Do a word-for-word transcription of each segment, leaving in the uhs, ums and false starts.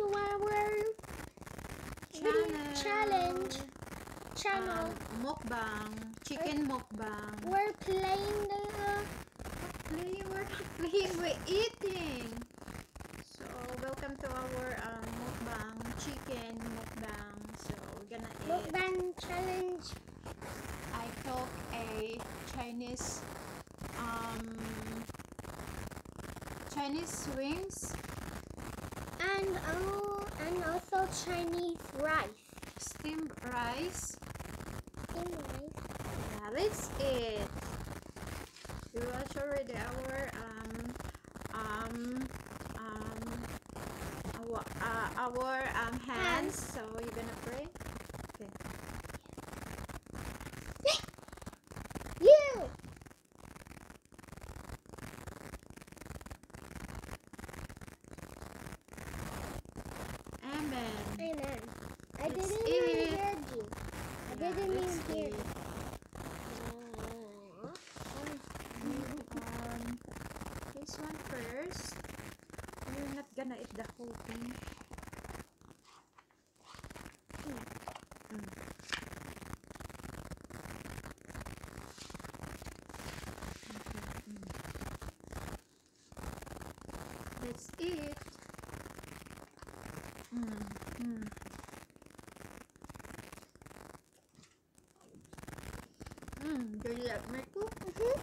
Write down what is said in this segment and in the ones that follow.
our Channel. challenge channel. Um, mukbang. Chicken mukbang. We're playing the Playing, we're not playing, we're eating. So, welcome to our um, mukbang. Chicken mukbang. So, we're gonna eat. mukbang challenge. I cook a Chinese um Chinese wings, And oh, and also Chinese rice. steamed rice. Steamed rice. Yeah, let's eat. We watch already our um um um our, uh, our um hands. So you're gonna pray. Okay. You. Amen. Amen. I Let's didn't eat. even hear you. I Yeah, didn't let's even hear eat. you. Um, this one first. You're not gonna eat the whole thing. Mm. Okay, mm. Let's eat. Mm, mm. Mm, do you like my cook? Mm-hmm.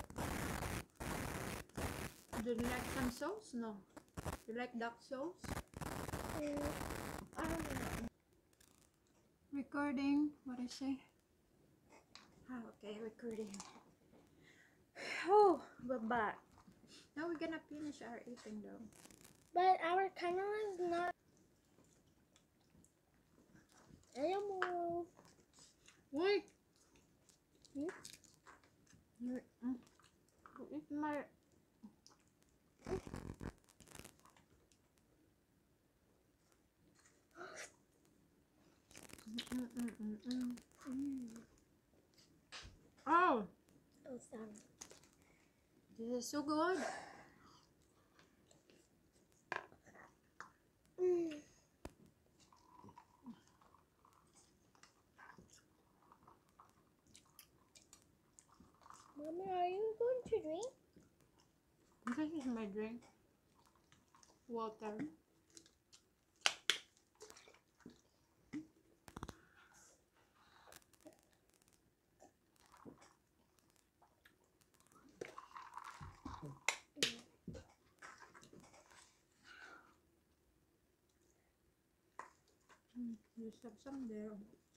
Do you like some sauce? No. You like duck sauce? Mm, I don't know. Recording. What I say? Ah, okay, recording. Oh, we're back. Now we're gonna finish our eating though. But our camera is not. Animal. Wait. Hmm? You, mm, you eat my. Mm, mm, mm, mm. Mm. Oh, Oh, sorry. this is so good. Mm. Mommy, are you going to drink? This is my drink. Water. Mm, there's some, some there.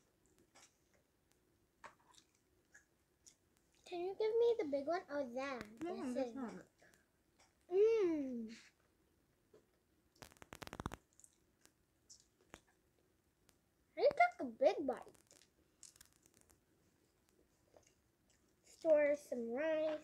Can you give me the big one? Oh, that. Yeah, This that's is- not. Mmm. I took a big bite. Store some rice.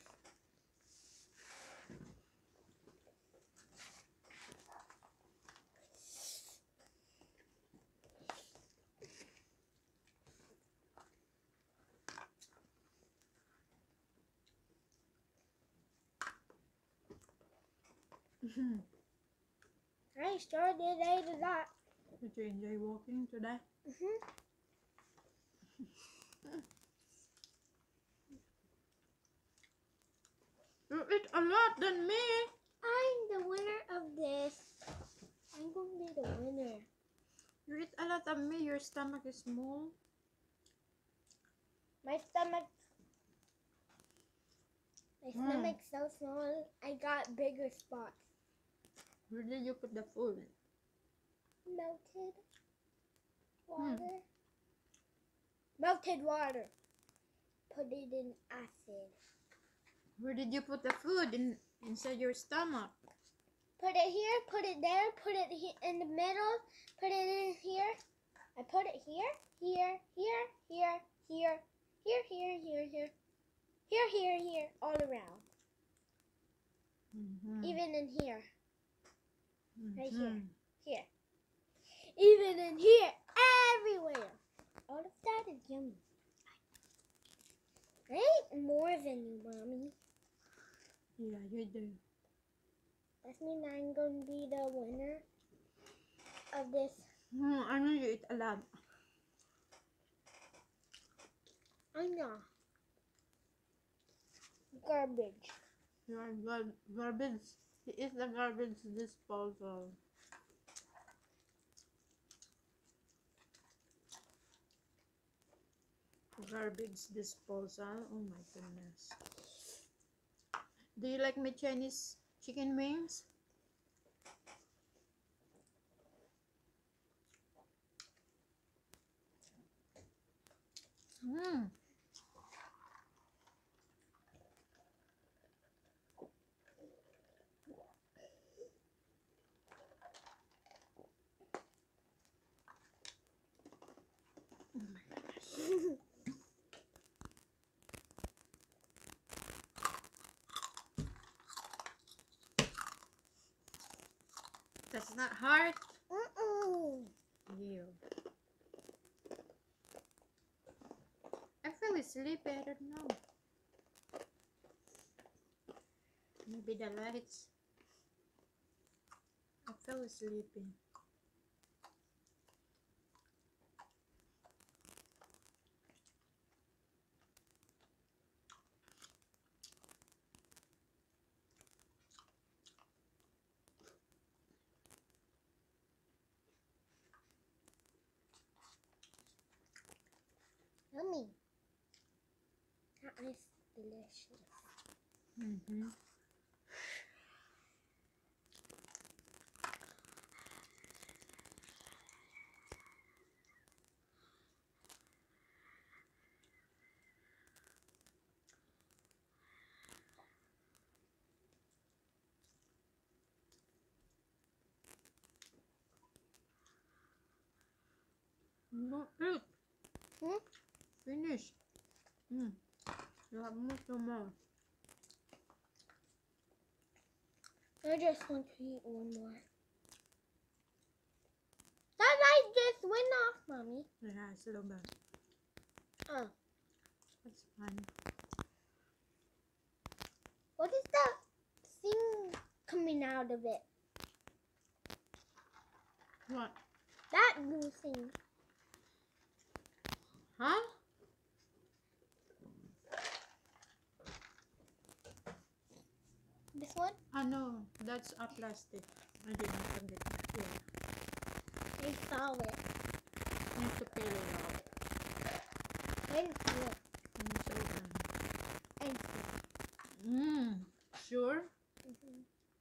I sure did ate a lot. Did you enjoy walking today? Mm-hmm. You eat a lot than me. I'm the winner of this. I'm going to be the winner. You eat a lot than me. Your stomach is small. My stomach. My Mm. stomach's so small. I got bigger spots. Where did you put the food? Melted water. Melted water. Put it in acid. Where did you put the food? In inside your stomach. Put it here, put it there, put it he in the middle, put it in here. I put it here, here, here, here, here, here, here, here, here, here, here, here, all around. Mm-hmm. Even in here, right here, Mhm. here. Even in here, everywhere. All of that is yummy. I ate more than you, Mommy. Yeah, you do. That means I'm going to be the winner. of this. Hmm, I know you eat a lot. I know. Garbage. You are gar garbage. He is the garbage disposal. Garbage disposal. Oh my goodness. Do you like my Chinese chicken wings? Mmm. Oh my goodness. That's not hard. Mm-mm. You. I feel sleepy. I don't know. Maybe the lights. I feel sleepy. Yummy. That is delicious. Mm-hmm. No, eat. Hmm? Finish. Mm. You have more to more. I just want to eat one more. That light just went off, Mommy. Yeah, it's a little bit. Oh. That's fine. What is that thing coming out of it? What? That blue thing. Huh? This one? Ah, no. That's a plastic. I didn't forget that. Yeah. I saw it. You need to peel it off. I didn't see it. And so then. I didn't see it. Mmm. Sure? Mm-hmm.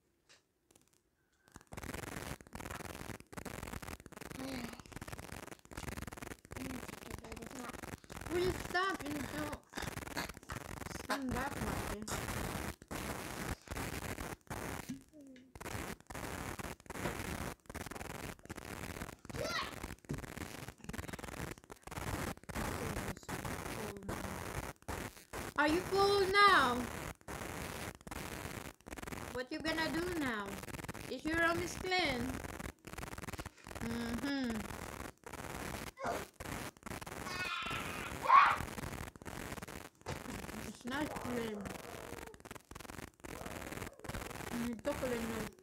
I'm gonna take a bite of that. Will you stop? You don't stand back, Marty. Are you full now? What you gonna do now? Is your room is clean? Mm-hmm. It's not clean. You need to clean it.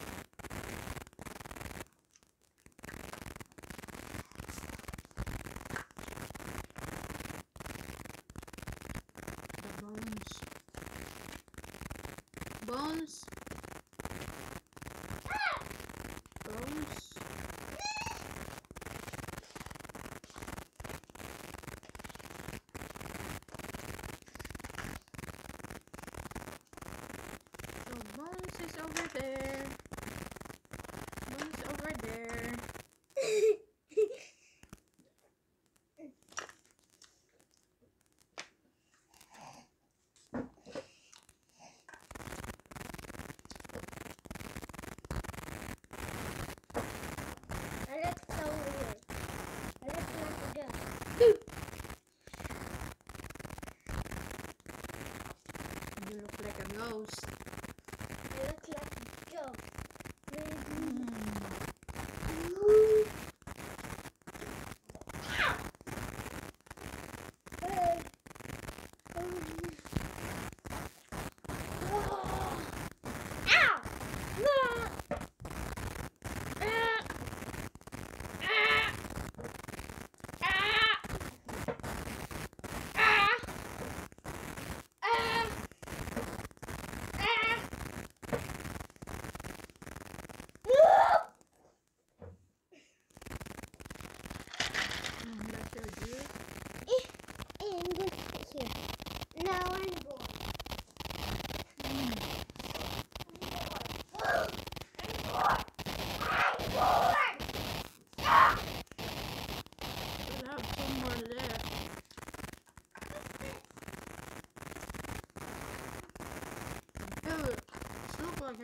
The bones. Bones. Bones. So bones is over there. Bones over there.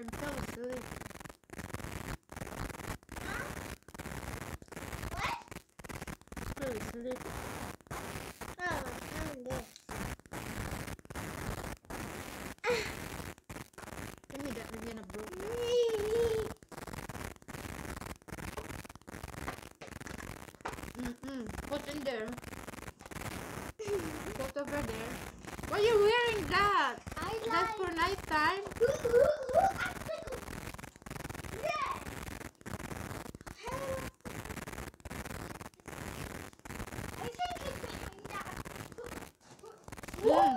and fell asleep. Huh? What? Fell asleep. Oh, I found this. Tell me that we're gonna broke. Mm-mm. Put in there. Put over there. Why are you wearing that? I That's for like. night time. Who, who, who? I'm tickled. Yeah. I think it's behind that. Mm.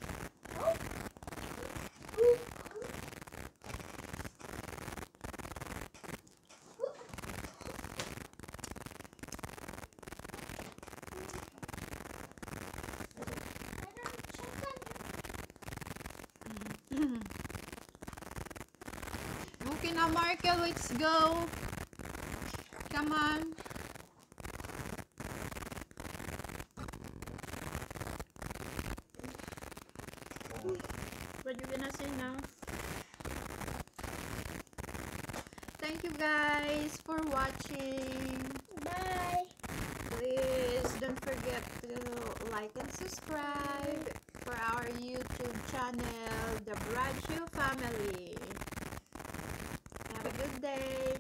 Okay, now Markel, let's go. Come on. What you gonna say now? Thank you guys for watching. Bye. Please don't forget to like and subscribe for our YouTube channel, The Bradshaw Family. Have a good day.